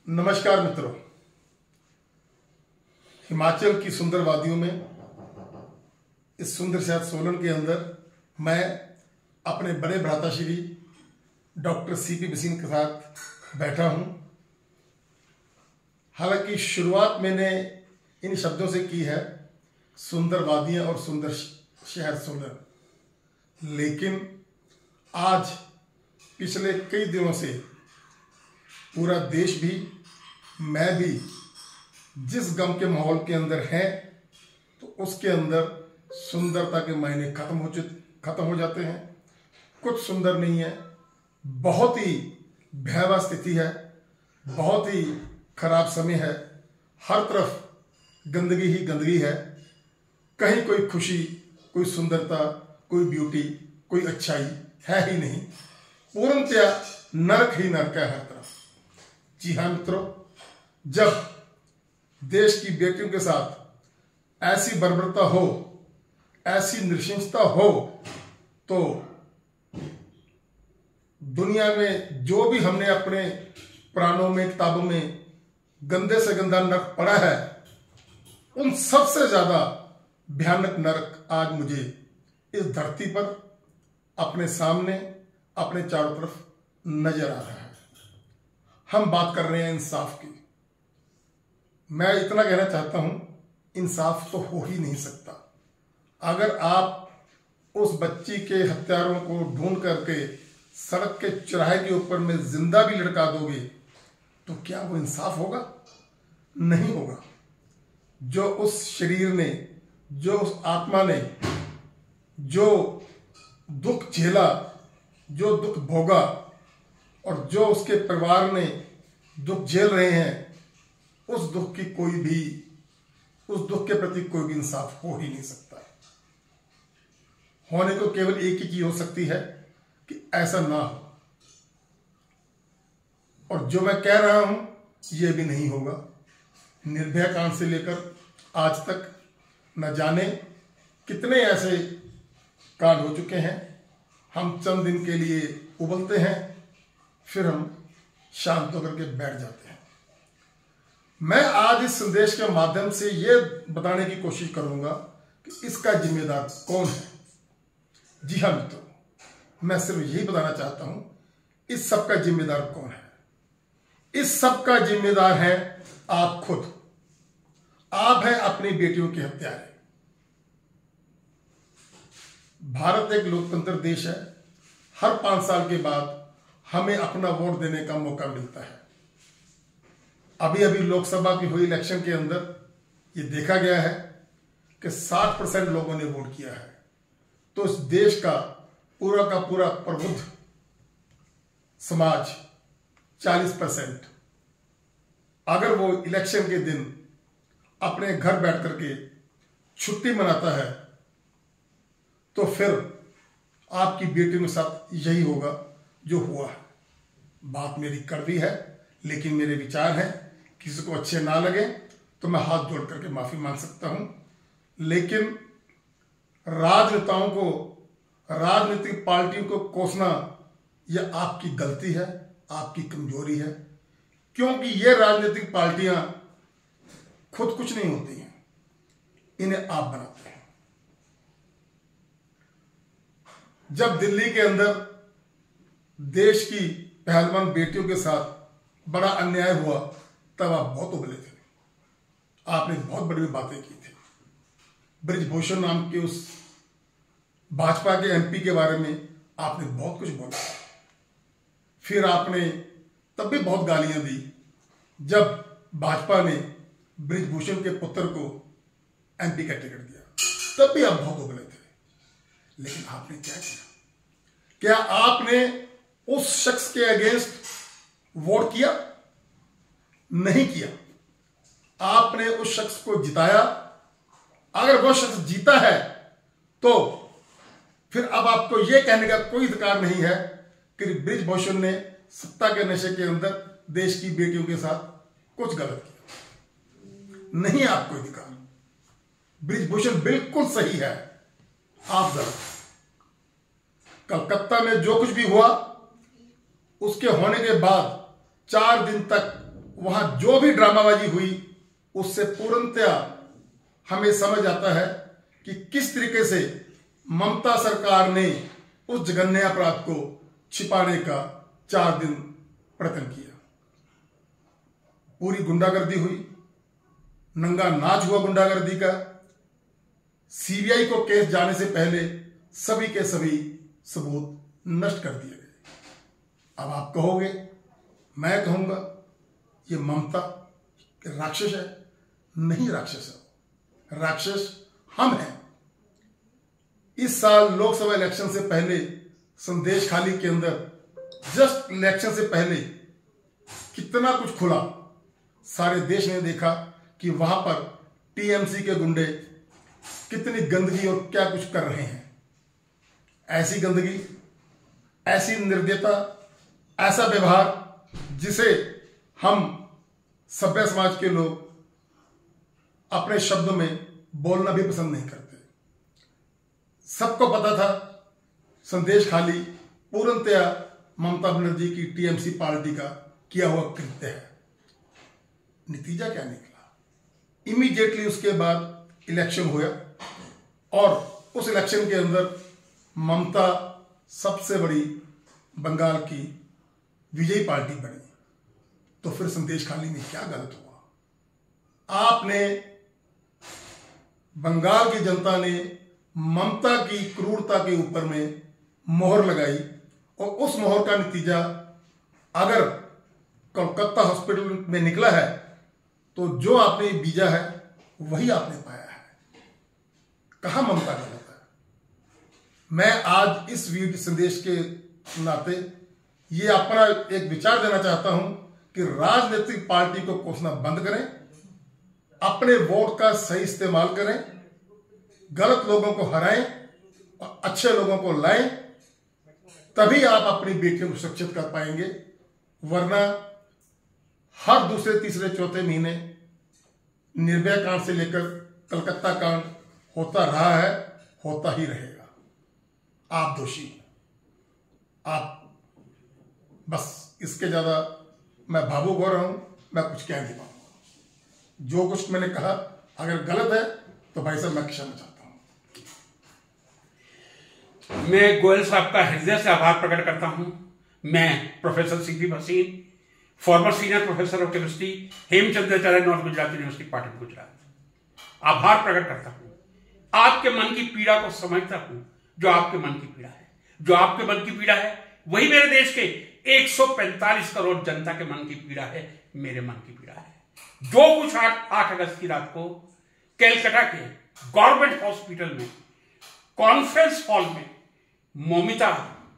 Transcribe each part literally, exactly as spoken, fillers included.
नमस्कार मित्रों, हिमाचल की सुंदर वादियों में इस सुंदर शहर सोलन के अंदर मैं अपने बड़े भ्राता श्री डॉक्टर सी पी बसीन के साथ बैठा हूं। हालांकि शुरुआत मैंने इन शब्दों से की है, सुंदर वादियां और सुंदर शहर सोलन, लेकिन आज पिछले कई दिनों से पूरा देश भी मैं भी जिस गम के माहौल के अंदर है, तो उसके अंदर सुंदरता के मायने खत्म हो खत्म हो जाते हैं। कुछ सुंदर नहीं है, बहुत ही भयावह स्थिति है, बहुत ही खराब समय है। हर तरफ गंदगी ही गंदगी है, कहीं कोई खुशी, कोई सुंदरता, कोई ब्यूटी, कोई अच्छाई है ही नहीं। पूर्णतया नरक ही नरक है हर तरफ। जी हाँ मित्रों, जब देश की बेटियों के साथ ऐसी बर्बरता हो, ऐसी नृशंसता हो, तो दुनिया में जो भी हमने अपने पुराणों में, किताबों में गंदे से गंदा नरक पढ़ा है, उन सबसे ज्यादा भयानक नरक आज मुझे इस धरती पर अपने सामने, अपने चारों तरफ नजर आ रहा है। हम बात कर रहे हैं इंसाफ की। मैं इतना कहना चाहता हूं, इंसाफ तो हो ही नहीं सकता। अगर आप उस बच्ची के हत्यारों को ढूंढ करके सड़क के चौराहे के ऊपर में जिंदा भी लटका दोगे, तो क्या वो इंसाफ होगा? नहीं होगा। जो उस शरीर ने, जो उस आत्मा ने जो दुख झेला, जो दुख भोगा, और जो उसके परिवार ने दुख झेल रहे हैं, उस दुख की कोई भी, उस दुख के प्रति कोई भी इंसाफ हो ही नहीं सकता। होने को केवल एक ही चीज हो सकती है कि ऐसा ना हो, और जो मैं कह रहा हूं यह भी नहीं होगा। निर्भया कांड से लेकर आज तक न जाने कितने ऐसे कांड हो चुके हैं। हम चंद दिन के लिए उबलते हैं, फिर हम शांत होकर के बैठ जाते हैं। मैं आज इस संदेश के माध्यम से यह बताने की कोशिश करूंगा कि इसका जिम्मेदार कौन है। जी हाँ मित्रों, मैं सिर्फ यही बताना चाहता हूं, इस सब का जिम्मेदार कौन है। इस सब का जिम्मेदार है आप खुद। आप हैं अपनी बेटियों के हत्यारे। भारत एक लोकतंत्र देश है। हर पांच साल के बाद हमें अपना वोट देने का मौका मिलता है। अभी अभी लोकसभा की हुई इलेक्शन के अंदर ये देखा गया है कि साठ परसेंट लोगों ने वोट किया है। तो इस देश का पूरा का पूरा प्रबुद्ध समाज चालीस परसेंट अगर वो इलेक्शन के दिन अपने घर बैठ करके छुट्टी मनाता है, तो फिर आपकी बेटियों के साथ यही होगा जो हुआ है। बात मेरी कड़वी है, लेकिन मेरे विचार हैं। किसी को अच्छे ना लगे तो मैं हाथ जोड़ करके माफी मांग सकता हूं, लेकिन राजनेताओं को, राजनीतिक पार्टियों को कोसना यह आपकी गलती है, आपकी कमजोरी है। क्योंकि ये राजनीतिक पार्टियां खुद कुछ नहीं होती हैं, इन्हें आप बनाते हैं। जब दिल्ली के अंदर देश की पहलवान बेटियों के साथ बड़ा अन्याय हुआ, तब आप बहुत उबले थे। आपने बहुत बड़ी बातें की थी। ब्रिजभूषण नाम के उस भाजपा के एमपी के बारे में आपने बहुत कुछ बोला। फिर आपने तब भी बहुत गालियां दी जब भाजपा ने ब्रिजभूषण के पुत्र को एमपी का टिकट दिया, तब भी आप बहुत उबले थे। लेकिन आपने क्या किया? क्या आपने उस शख्स के अगेंस्ट वोट किया? नहीं किया। आपने उस शख्स को जिताया। अगर वह शख्स जीता है, तो फिर अब आपको यह कहने का कोई अधिकार नहीं है कि ब्रिजभूषण ने सत्ता के नशे के अंदर देश की बेटियों के साथ कुछ गलत किया। नहीं, आपको अधिकार। ब्रिजभूषण बिल्कुल सही है, आप गलत। कलकत्ता में जो कुछ भी हुआ, उसके होने के बाद चार दिन तक वहां जो भी ड्रामाबाजी हुई उससे पूर्णतया हमें समझ आता है कि किस तरीके से ममता सरकार ने उस जघन्य अपराध को छिपाने का चार दिन प्रयत्न किया। पूरी गुंडागर्दी हुई, नंगा नाच हुआ गुंडागर्दी का। सीबीआई को केस जाने से पहले सभी के सभी सबूत नष्ट कर दिए गए। अब आप कहोगे, मैं कहूंगा, ये ममता राक्षस है? नहीं राक्षस है, राक्षस हम हैं। इस साल लोकसभा इलेक्शन से पहले संदेश खाली के अंदर जस्ट इलेक्शन से पहले कितना कुछ खुला, सारे देश ने देखा कि वहां पर टीएमसी के गुंडे कितनी गंदगी और क्या कुछ कर रहे हैं। ऐसी गंदगी, ऐसी निर्दयता, ऐसा व्यवहार जिसे हम सभ्य समाज के लोग अपने शब्दों में बोलना भी पसंद नहीं करते। सबको पता था संदेश खाली पूर्णतया ममता बनर्जी की टीएमसी पार्टी का किया हुआ कृत्य है। नतीजा क्या निकला? इमीडिएटली उसके बाद इलेक्शन हुआ और उस इलेक्शन के अंदर ममता सबसे बड़ी बंगाल की विजयी पार्टी बनी। तो फिर संदेश खाली में क्या गलत हुआ? आपने, बंगाल की जनता ने ममता की क्रूरता के ऊपर में मोहर लगाई और उस मोहर का नतीजा अगर कोलकाता हॉस्पिटल में निकला है तो जो आपने बीजा है वही आपने पाया है। कहां ममता गलत है? मैं आज इस वीडियो संदेश के नाते ये अपना एक विचार देना चाहता हूं कि राजनीतिक पार्टी को कोसना बंद करें, अपने वोट का सही इस्तेमाल करें, गलत लोगों को हराएं और अच्छे लोगों को लाएं, तभी आप अपनी बेटियों को सुरक्षित कर पाएंगे। वरना हर दूसरे तीसरे चौथे महीने निर्भया कांड से लेकर कलकत्ता कांड होता रहा है, होता ही रहेगा। आप दोषी हैं। आप बस इसके ज्यादा मैं भावुक हो रहा हूं, मैं कुछ कह नहीं पाऊंगा। जो कुछ मैंने कहा अगर गलत है तो भाई साहब मैं क्षमा चाहता हूं। मैं गोयल साहब का हृदय से आभार प्रकट करता हूं। मैं professor Siddiq Haseen, former senior professor of chemistry, Hemchandracharya north Gujarat university Patan Gujarat, आभार प्रकट करता हूं। आपके मन की पीड़ा को समझता हूं। जो आपके मन की पीड़ा है, जो आपके मन की पीड़ा है, वही मेरे देश के एक सौ पैंतालीस करोड़ जनता के मन की पीड़ा है, मेरे मन की पीड़ा है। जो कुछ आठ अगस्त की रात को कैलकाटा के गवर्नमेंट हॉस्पिटल में कॉन्फ्रेंस हॉल में मौमिता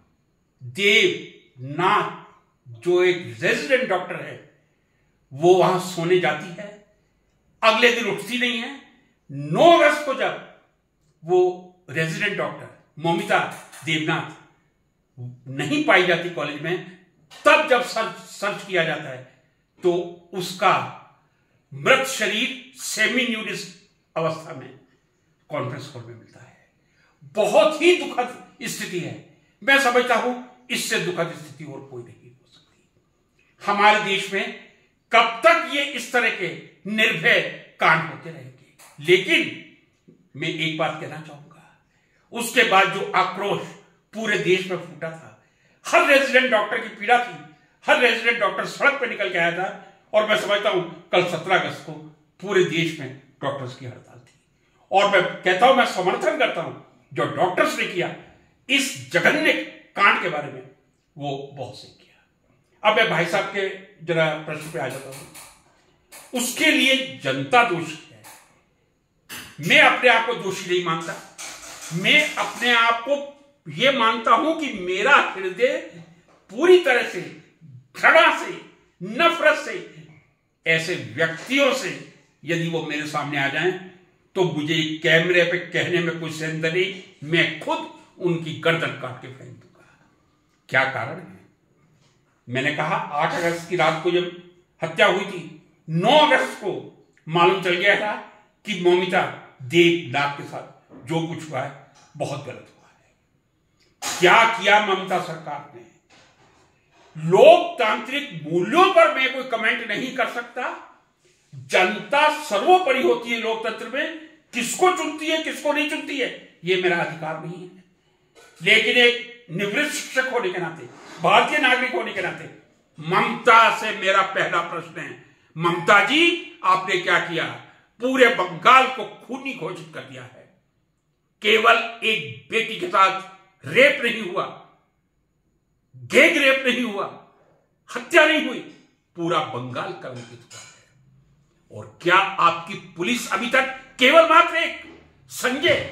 देवनाथ, जो एक रेजिडेंट डॉक्टर है, वो वहां सोने जाती है, अगले दिन उठती नहीं है। नौ अगस्त को जब वो रेजिडेंट डॉक्टर मौमिता देवनाथ नहीं पाई जाती कॉलेज में, तब जब सर्च सर्च किया जाता है तो उसका मृत शरीर सेमी न्यूडिस्ट अवस्था में कॉन्फ्रेंस हॉल में मिलता है। बहुत ही दुखद स्थिति है। मैं समझता हूं इससे दुखद स्थिति और कोई नहीं हो सकती। हमारे देश में कब तक ये इस तरह के निर्भय कांड होते रहेंगे? लेकिन मैं एक बात कहना चाहूंगा, उसके बाद जो आक्रोश पूरे देश में फूटा था, हर रेजिडेंट डॉक्टर की पीड़ा थी, हर रेजिडेंट डॉक्टर सड़क पर निकल के आया था। और मैं समझता हूं कल सत्रह अगस्त को पूरे देश में डॉक्टर्स की हड़ताल थी। और मैं कहता हूं, मैं समर्थन करता हूं जो डॉक्टर्स ने किया इस जघन्य कांड के बारे में, वो बहुत सही किया। अब मैं भाई साहब के जरा प्रश्न पे आ जाता हूं। उसके लिए जनता दोषी है। मैं अपने आप को दोषी नहीं मानता। मैं अपने आप को यह मानता हूं कि मेरा हृदय पूरी तरह से घृणा से, नफरत से, ऐसे व्यक्तियों से यदि वो मेरे सामने आ जाएं तो मुझे कैमरे पे कहने में कोई शर्म नहीं, मैं खुद उनकी गर्दन काट के फेंक दूंगा। क्या कारण है? मैंने कहा आठ अगस्त की रात को जब हत्या हुई थी, नौ अगस्त को मालूम चल गया था कि मौमिता देवनाथ के साथ जो कुछ हुआ है बहुत गलत हुआ है। क्या किया ममता सरकार ने? लोकतांत्रिक मूल्यों पर मैं कोई कमेंट नहीं कर सकता। जनता सर्वोपरि होती है लोकतंत्र में, किसको चुनती है किसको नहीं चुनती है यह मेरा अधिकार नहीं है। लेकिन एक निवृत्त शिक्षक होने के नाते, भारतीय नागरिक होने के नाते ममता से मेरा पहला प्रश्न है, ममता जी आपने क्या किया? पूरे बंगाल को खूनी घोषित कर दिया है। केवल एक बेटी के साथ रेप नहीं हुआ, गैंग रेप नहीं हुआ, हत्या नहीं हुई, पूरा बंगाल कलंकित हुआ है। और क्या आपकी पुलिस अभी तक केवल मात्र एक संजय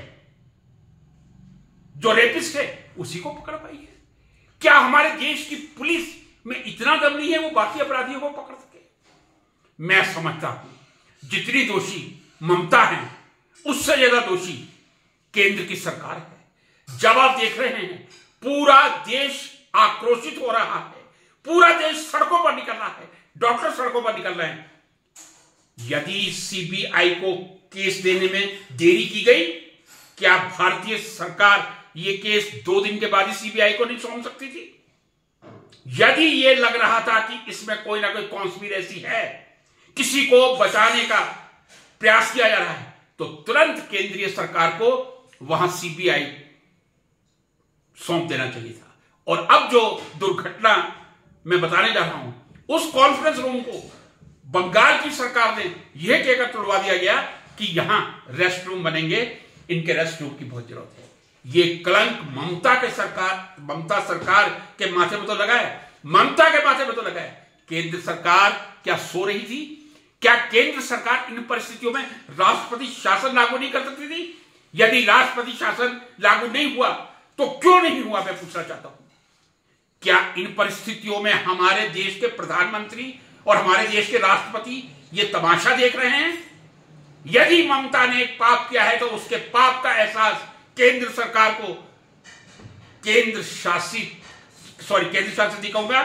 जो रेपिस्ट है उसी को पकड़ पाई है? क्या हमारे देश की पुलिस में इतना दम नहीं है वो बाकी अपराधियों को पकड़ सके? मैं समझता हूं जितनी दोषी ममता है उससे ज्यादा दोषी केंद्र की सरकार है। जब आप देख रहे हैं पूरा देश आक्रोशित हो रहा है, पूरा देश सड़कों पर निकल रहा है, डॉक्टर सड़कों पर निकल रहे हैं, यदि सीबीआई को केस देने में देरी की गई, क्या भारतीय सरकार यह केस दो दिन के बाद ही सीबीआई को नहीं सौंप सकती थी? यदि यह लग रहा था कि इसमें कोई ना कोई कॉन्स्पिरेसी है, किसी को बचाने का प्रयास किया जा रहा है, तो तुरंत केंद्रीय सरकार को वहां सीबीआई सौंप देना चाहिए था। और अब जो दुर्घटना मैं बताने जा रहा हूं, उस कॉन्फ्रेंस रूम को बंगाल की सरकार ने यह कहकर तोड़वा दिया गया कि यहां रेस्ट रूम बनेंगे, इनके रेस्ट रूम की बहुत जरूरत है। यह कलंक ममता के सरकार ममता सरकार के माथे में तो लगा है, ममता के माथे में तो लगा है। केंद्र सरकार क्या सो रही थी? क्या केंद्र सरकार इन परिस्थितियों में राष्ट्रपति शासन लागू नहीं कर सकती थी? यदि राष्ट्रपति शासन लागू नहीं हुआ तो क्यों नहीं हुआ, मैं पूछना चाहता हूं। क्या इन परिस्थितियों में हमारे देश के प्रधानमंत्री और हमारे देश के राष्ट्रपति ये तमाशा देख रहे हैं? यदि ममता ने एक पाप किया है तो उसके पाप का एहसास केंद्र सरकार को केंद्र शासित सॉरी केंद्र शासित नहीं कहूंगा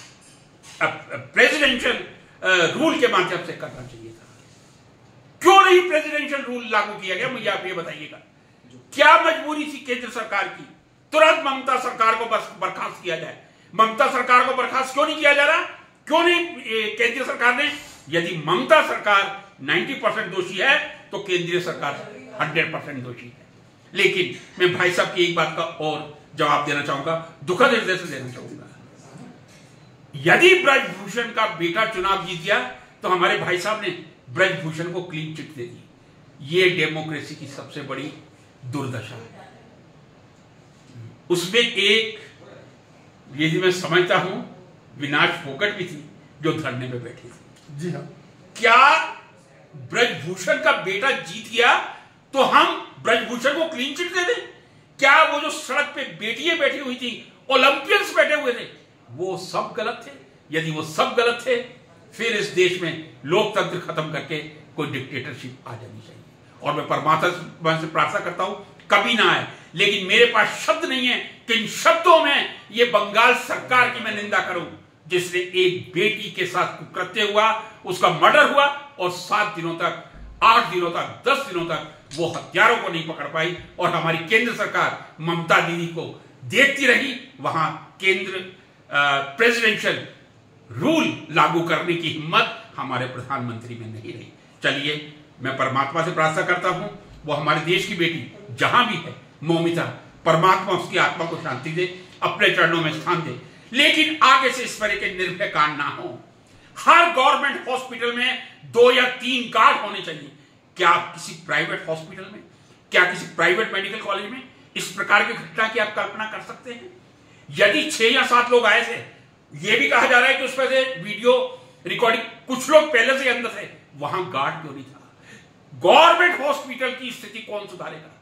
प्रेसिडेंशियल रूल के माध्यम से करना चाहिए था। क्यों नहीं प्रेसिडेंशियल रूल लागू किया गया, मुझे आप ये बताइएगा। क्या मजबूरी थी केंद्र सरकार की? तुरंत ममता सरकार को बस बर्खास्त किया जाए। ममता सरकार को बर्खास्त क्यों नहीं किया जा रहा? क्यों नहीं केंद्रीय सरकार ने? यदि ममता सरकार नब्बे परसेंट दोषी है तो केंद्रीय सरकार सौ परसेंट दोषी है। लेकिन मैं भाई साहब की एक बात का और जवाब देना चाहूंगा, दुखद हृदय से देना चाहूंगा। यदि ब्रजभूषण का बेटा चुनाव जीत गया तो हमारे भाई साहब ने ब्रजभूषण को क्लीन चिट दे दी। ये डेमोक्रेसी की सबसे बड़ी दुर्दशा है। उसमें एक यदि मैं समझता हूं विनाश फोकट भी थी जो धरने में बैठी थी। जी हाँ, क्या ब्रजभूषण का बेटा जीत गया तो हम ब्रजभूषण को क्लीन चिट दे दें? क्या वो जो सड़क पे बेटियां बैठी हुई थी, ओलंपियंस बैठे हुए थे, वो सब गलत थे? यदि वो सब गलत थे फिर इस देश में लोकतंत्र खत्म करके कोई डिक्टेटरशिप आ जानी चाहिए। और मैं परमात्मा से प्रार्थना करता हूं कभी ना आए, लेकिन मेरे पास शब्द नहीं है कि इन शब्दों में ये बंगाल सरकार की मैं निंदा करूं जिसने एक बेटी के साथ कुकृत्य हुआ, उसका मर्डर हुआ और सात दिनों तक, आठ दिनों तक, दस दिनों तक वो हत्यारों को नहीं पकड़ पाई। और हमारी केंद्र सरकार ममता दीदी को देखती रही। वहां केंद्र प्रेसिडेंशियल रूल लागू करने की हिम्मत हमारे प्रधानमंत्री में नहीं रही। चलिए, मैं परमात्मा से प्रार्थना करता हूं वो हमारे देश की बेटी जहां भी है, मौमिता, परमात्मा उसकी आत्मा को शांति दे, अपने चरणों में स्थान दे। लेकिन आगे से इस तरह के निर्भय कांड ना हो। हर गवर्नमेंट हॉस्पिटल में दो या तीन गार्ड होने चाहिए। क्या आप किसी प्राइवेट हॉस्पिटल में, क्या किसी प्राइवेट मेडिकल कॉलेज में इस प्रकार की घटना की आप कल्पना कर सकते हैं? यदि छह या सात लोग आए थे, यह भी कहा जा रहा है कि उसमें से वीडियो रिकॉर्डिंग कुछ लोग पहले से अंदर थे, वहां गार्ड क्यों नहीं था? गवर्नमेंट हॉस्पिटल की स्थिति कौन सुधारेगा?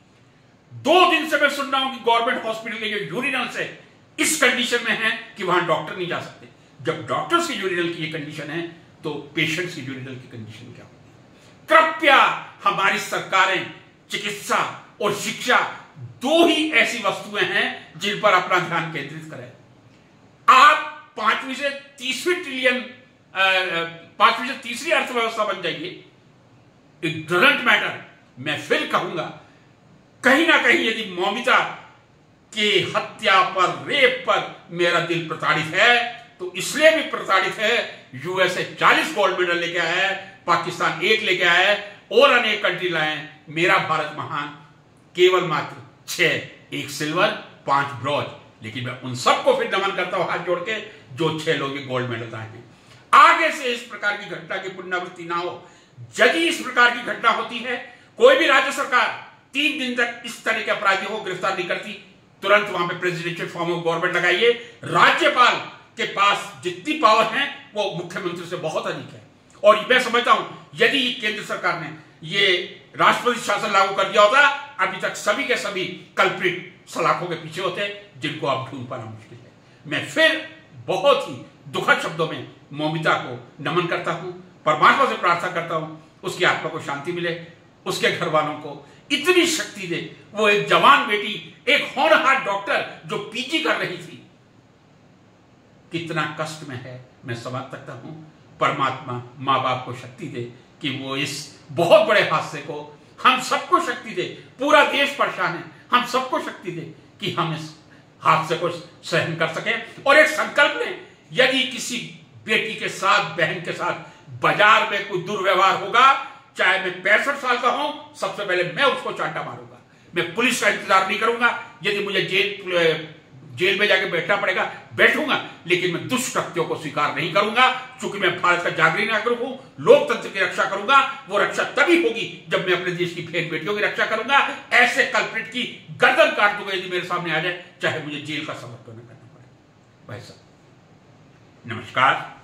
दो दिन से मैं सुन रहा हूं कि गवर्नमेंट हॉस्पिटल के जो यूरिनल्स है इस कंडीशन में है कि वहां डॉक्टर नहीं जा सकते। जब डॉक्टर्स की यूरिनल की ये कंडीशन है तो पेशेंट्स की यूरिनल की कंडीशन क्या होगी? कृपया हमारी सरकारें चिकित्सा और शिक्षा दो ही ऐसी वस्तुएं हैं जिन पर अपना ध्यान केंद्रित करें। आप पांचवीं से तीसवीं ट्रिलियन पांचवीं से तीसरी अर्थव्यवस्था बन जाइए, इट डजंट मैटर। मैं फिर कहूंगा, कहीं ना कहीं यदि मौमिता कि हत्या पर, रेप पर मेरा दिल प्रताड़ित है, तो इसलिए भी प्रताड़ित है। यूएसए चालीस गोल्ड मेडल लेके आया है, पाकिस्तान एक लेके आया है, और अनेक कंट्री लाए हैं। मेरा भारत महान केवल मात्र छह, एक सिल्वर, पांच ब्रॉन्ज। लेकिन मैं उन सबको फिर नमन करता हूं हाथ जोड़ के जो छह लोग गोल्ड मेडल आए हैं। आगे से इस प्रकार की घटना की पुनरावृत्ति ना हो। यदि इस प्रकार की घटना होती है, कोई भी राज्य सरकार तीन दिन तक इस तरह के अपराधियों को गिरफ्तार नहीं करती, तुरंत वहां पे प्रेसिडेंशियल फॉर्म ऑफ गवर्नमेंट लगाइए। राज्यपाल के पास जितनी पावर है वो मुख्यमंत्री से बहुत अधिक है। और मैं समझता हूं यदि केंद्र सरकार ने ये राष्ट्रपति शासन लागू कर दिया होता, अभी तक सभी के सभी कल्प्रिट सलाखों के पीछे होते, जिनको आप ढूंढ पाना मुश्किल है। मैं फिर बहुत ही दुखद शब्दों में मौमिता को नमन करता हूं, परमात्मा से प्रार्थना करता हूं उसकी आत्मा को शांति मिले, उसके घर वालों को इतनी शक्ति दे। वो एक जवान बेटी, एक होनहार डॉक्टर जो पीजी कर रही थी, कितना कष्ट में है मैं समझ सकता हूं। परमात्मा माँ बाप को शक्ति दे कि वो इस बहुत बड़े हादसे को, हम सबको शक्ति दे। पूरा देश परेशान है, हम सबको शक्ति दे कि हम इस हादसे को सहन कर सकें। और एक संकल्प लें, यदि किसी बेटी के साथ, बहन के साथ बाजार में कोई दुर्व्यवहार होगा, चाहे मैं पैंसठ साल का हूं, सबसे पहले मैं उसको चांटा मारूंगा। मैं पुलिस का इंतजार नहीं करूंगा। यदि मुझे जेल जेल में जाके बैठना पड़ेगा, बैठूंगा, लेकिन मैं दुष्कृत्यों को स्वीकार नहीं करूंगा। क्योंकि मैं भारत का जागरूक नागरिक हूं, लोकतंत्र की रक्षा करूंगा। वो रक्षा तभी होगी जब मैं अपने देश की फेर बेटियों की रक्षा करूंगा। ऐसे कल्प्रिट की गर्दन काट दूंगा यदि मेरे सामने आ जाए, चाहे मुझे जेल का सफर तो न करना पड़े। भाई साहब नमस्कार।